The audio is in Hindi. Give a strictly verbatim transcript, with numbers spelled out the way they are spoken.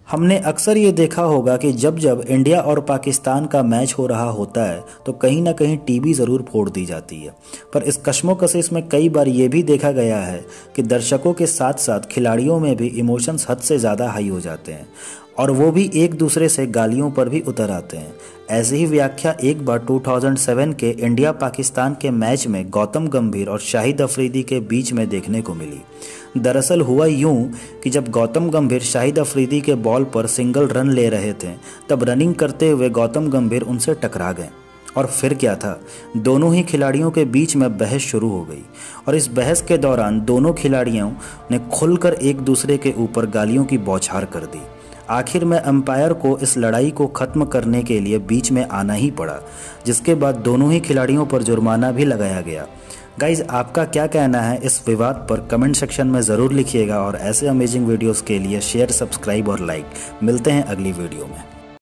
हमने अक्सर ये देखा होगा कि जब जब इंडिया और पाकिस्तान का मैच हो रहा होता है तो कहीं ना कहीं टीवी ज़रूर फोड़ दी जाती है। पर इस कशमोकशिश में कई बार ये भी देखा गया है कि दर्शकों के साथ साथ खिलाड़ियों में भी इमोशंस हद से ज़्यादा हाई हो जाते हैं और वो भी एक दूसरे से गालियों पर भी उतर आते हैं। ऐसी ही व्याख्या एक बार दो हज़ार सात के इंडिया पाकिस्तान के मैच में गौतम गंभीर और शाहिद अफरीदी के बीच में देखने को मिली। दरअसल हुआ यूं कि जब गौतम गंभीर शाहिद अफरीदी के बॉल पर सिंगल रन ले रहे थे तब रनिंग करते हुए गौतम गंभीर उनसे टकरा गए और फिर क्या था, दोनों ही खिलाड़ियों के बीच में बहस शुरू हो गई और इस बहस के दौरान दोनों खिलाड़ियों ने खुलकर एक दूसरे के ऊपर गालियों की बौछार कर दी। आखिर में अंपायर को इस लड़ाई को ख़त्म करने के लिए बीच में आना ही पड़ा, जिसके बाद दोनों ही खिलाड़ियों पर जुर्माना भी लगाया गया। गाइज, आपका क्या कहना है इस विवाद पर कमेंट सेक्शन में ज़रूर लिखिएगा और ऐसे अमेजिंग वीडियोस के लिए शेयर, सब्सक्राइब और लाइक। मिलते हैं अगली वीडियो में।